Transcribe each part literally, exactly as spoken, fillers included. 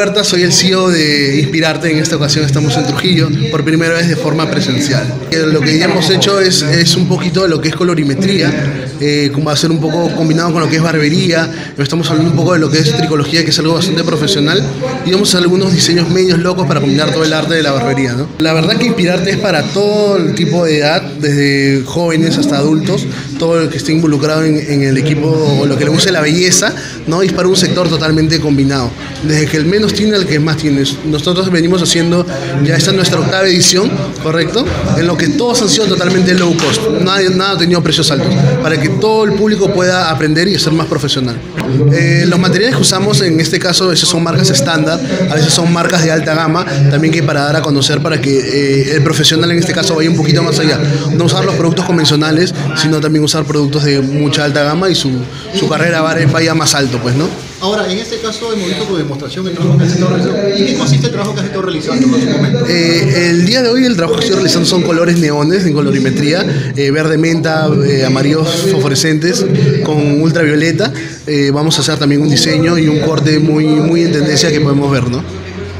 Huerta, soy el C E O de Inspirarte. En esta ocasión estamos en Trujillo, por primera vez de forma presencial. Lo que ya hemos hecho es, es un poquito de lo que es colorimetría, eh, como va a ser un poco combinado con lo que es barbería. Estamos hablando un poco de lo que es tricología, que es algo bastante profesional, y vamos a hacer algunos diseños medios locos para combinar todo el arte de la barbería, ¿no? La verdad que Inspirarte es para todo el tipo de edad, desde jóvenes hasta adultos, todo el que esté involucrado en, en el equipo o lo que le guste la belleza, ¿no? Y es para un sector totalmente combinado, desde que el menos tiene al que más tiene. Nosotros venimos haciendo, ya esta es nuestra octava edición, ¿correcto? En lo que todos han sido totalmente low cost, nada, nada ha tenido precios altos, para que todo el público pueda aprender y ser más profesional. Eh, los materiales que usamos, en este caso, a veces son marcas estándar, a veces son marcas de alta gama, también que para dar a conocer, para que eh, el profesional en este caso vaya un poquito más allá. No usar los productos convencionales, sino también usar productos de mucha alta gama y su, su carrera vaya más alto, pues, ¿no? Ahora, en este caso hemos visto tu demostración del trabajo que has estado realizando. ¿En qué consiste el trabajo que has estado realizando en su momento? Eh, el día de hoy el trabajo que estoy realizando son colores neones en colorimetría, eh, verde menta, eh, amarillos fosforescentes con ultravioleta. Eh, vamos a hacer también un diseño y un corte muy, muy en tendencia que podemos ver, ¿no?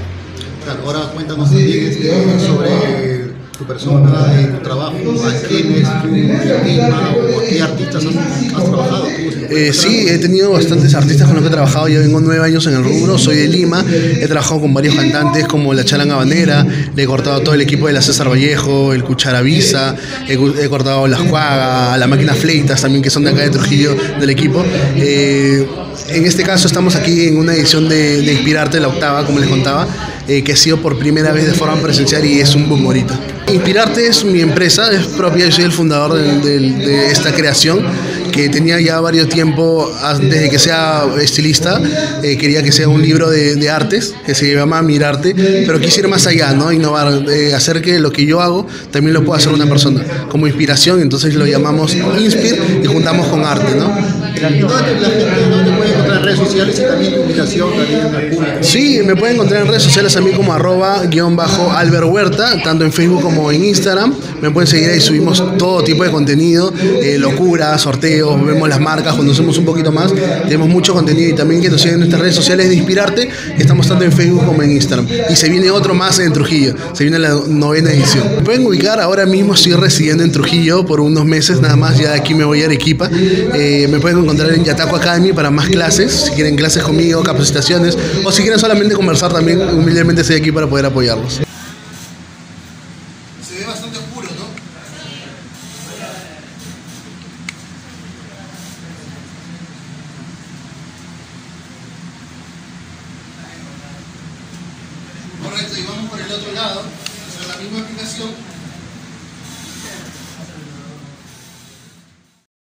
Claro, ahora cuéntanos también sobre tu persona, eh, tu trabajo, a quiénes tú, Lima, o a qué artistas has, has trabajado tú. Eh, sí, he tenido bastantes artistas con los que he trabajado. Ya vengo nueve años en el rubro, soy de Lima. He trabajado con varios cantantes como la Chalanga Habanera, le he cortado a todo el equipo de la César Vallejo, el Cucharavisa, he, he cortado a Las Cuaga, a la Máquina Fleitas también, que son de acá de Trujillo, del equipo. Eh, en este caso estamos aquí en una edición de, de Inspirarte, la octava, como les contaba, eh, que ha sido por primera vez de forma presencial y es un boom ahorita. Inspirarte es mi empresa, es propia, yo soy el fundador de, de, de esta creación, que tenía ya varios tiempo, desde que sea estilista, eh, quería que sea un libro de, de artes, que se llama Mirarte, pero quisiera ir más allá, ¿no? Innovar, eh, hacer que lo que yo hago también lo pueda hacer una persona, como inspiración. Entonces lo llamamos Inspir y juntamos con arte, ¿no? ¿Y dónde la gente dónde puede encontrar en redes sociales y también tu invitación también al público? Sí, me pueden encontrar en redes sociales a mí como arroba guión bajo Albert Huerta, tanto en Facebook como en Instagram. Me pueden seguir ahí, subimos todo tipo de contenido, eh, locuras, sorteos, vemos las marcas, conocemos un poquito más, tenemos mucho contenido. Y también que nos siguen en nuestras redes sociales de Inspirarte, que estamos tanto en Facebook como en Instagram. Y se viene otro más en Trujillo, se viene la novena edición. Me pueden ubicar, ahora mismo estoy residiendo en Trujillo por unos meses nada más, ya de aquí me voy a Arequipa. Eh, me pueden encontrar en Yataco Academy para más clases, si quieren clases conmigo, capacitaciones, o si quieren solamente conversar también, humildemente estoy aquí para poder apoyarlos. Se ve bastante oscuro, ¿no? Correcto, y vamos por el otro lado, o sea, la misma aplicación.